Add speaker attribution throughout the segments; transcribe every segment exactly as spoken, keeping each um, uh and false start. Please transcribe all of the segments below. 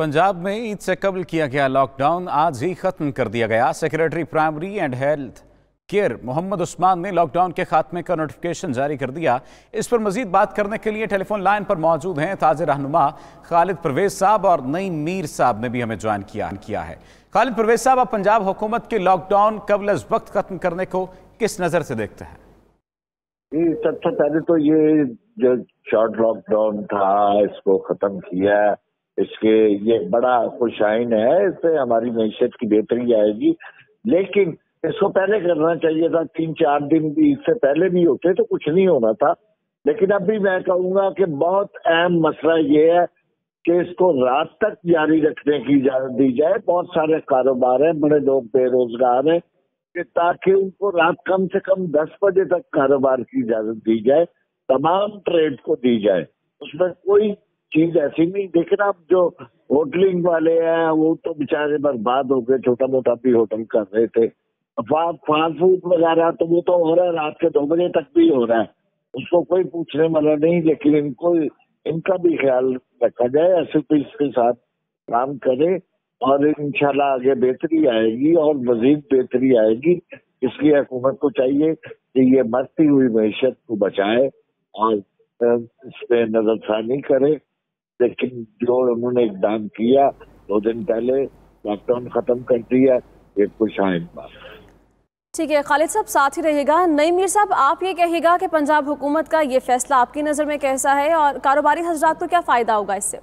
Speaker 1: पंजाब में ईद से कबल किया गया लॉकडाउन आज ही खत्म कर दिया गया। Secretary primary and health care Mohammad Usman ने लॉकडाउन के खात्मे का नोटिफिकेशन जारी कर दिया। इस पर मजीद बात करने के लिए टेलीफोन लाइन पर मौजूद हैं ताज़े रहनुमा खालिद परवेज साहब और नईम मीर साहब ने भी हमें ज्वाइन किया किया है। खालिद परवेज साहब, आप पंजाब हुकूमत के लॉकडाउन कबल अज वक्त खत्म करने को किस नज़र से देखते हैं?
Speaker 2: सबसे पहले तो ये जो शॉर्ट लॉकडाउन था इसको खत्म किया, इसके ये बड़ा खुशाइन है, इससे हमारी मैशत की बेहतरी आएगी। लेकिन इसको पहले करना चाहिए था, तीन चार दिन भी इससे पहले भी होते तो कुछ नहीं होना था। लेकिन अभी मैं कहूँगा कि बहुत अहम मसला ये है कि इसको रात तक जारी रखने की इजाजत दी जाए। बहुत सारे कारोबार हैं, बड़े लोग बेरोजगार हैं, कि ताकि उनको रात कम से कम दस बजे तक कारोबार की इजाजत दी जाए, तमाम ट्रेड को दी जाए। उसमें कोई चीज ऐसी नहीं। लेकिन अब जो होटलिंग वाले हैं वो तो बेचारे बर्बाद हो गए, छोटा मोटा भी होटल कर रहे थे। फास्ट फूड वगैरह तो वो तो हो रहा है, रात के दो बजे तक भी हो रहा है, उसको कोई पूछने वाला नहीं। लेकिन इनको इनका भी ख्याल रखा जाए, ऐसे तो इसके साथ काम करे और इंशाल्लाह आगे बेहतरी आएगी और मजीद बेहतरी आएगी। इसलिए हुकूमत को चाहिए कि ये मरती हुई मैशत को बचाए और इस पे नजरसानी करे। लेकिन जो उन्होंने इकदाम किया दो दिन पहले लॉकडाउन खत्म कर दिया, ये कुछ आइन बात।
Speaker 3: ठीक है खालिद साहब, साथ ही रहेगा। नईम मीर साहब, आप ये कहेगा कि पंजाब हुकूमत का ये फैसला आपकी नज़र में कैसा है और कारोबारी हजरात को क्या फ़ायदा होगा इससे?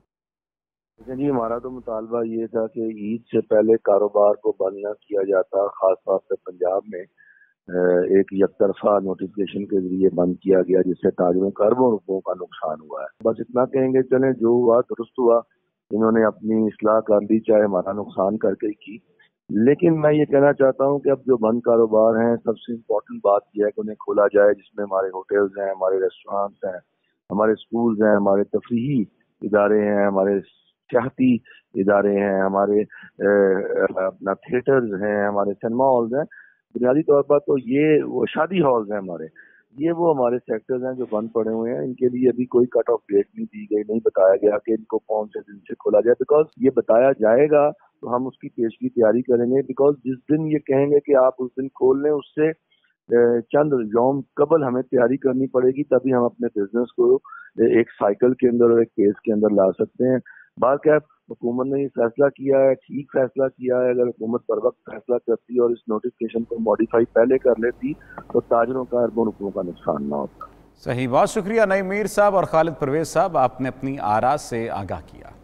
Speaker 4: जी, हमारा तो मुतालबा ये था कि ईद से पहले कारोबार को बंद न किया जाता। खास तौर से पंजाब में एक यकतरफा नोटिफिकेशन के जरिए बंद किया गया, जिससे ताजरों को अरबों रुपयों का नुकसान हुआ है। बस इतना कहेंगे, चले जो हुआ दुरुस्त हुआ, इन्होंने अपनी इस्लाह कर ली, चाहे हमारा नुकसान करके की। लेकिन मैं ये कहना चाहता हूँ कि अब जो बंद कारोबार हैं, सबसे इम्पोर्टेंट बात यह है कि उन्हें खोला जाए, जिसमें हमारे होटल्स हैं, हमारे रेस्टोरेंट्स हैं, हमारे स्कूल्स हैं, हमारे तफरीही इदारे हैं, हमारे सियाहती इदारे हैं, हमारे अपना थिएटर्स हैं, हमारे सिनेमा हॉल्स हैं। बुनियादी तौर पर तो ये वो शादी हॉल्स हैं हमारे, ये वो हमारे सेक्टर्स हैं जो बंद पड़े हुए हैं। इनके लिए अभी कोई कट ऑफ डेट नहीं दी गई, नहीं बताया गया कि इनको कौन से दिन से खोला जाए। बिकॉज ये बताया जाएगा तो हम उसकी पेश की तैयारी करेंगे। बिकॉज जिस दिन ये कहेंगे कि आप उस दिन खोल लें, उससे चंद यौम कबल हमें तैयारी करनी पड़ेगी, तभी हम अपने बिजनेस को एक साइकिल के अंदर और एक पेस के अंदर ला सकते हैं। बात क्या, हुकूमत ने ये फैसला किया है, ठीक फैसला किया है। अगर हुकूमत पर वक्त फैसला करती और इस नोटिफिकेशन को मॉडिफाई पहले कर लेती तो ताजरों का अरबों रुपयों का नुकसान ना होता।
Speaker 1: सही, बहुत शुक्रिया नईम मीर साहब और खालिद परवेज साहब, आपने अपनी आरा से आगाह किया।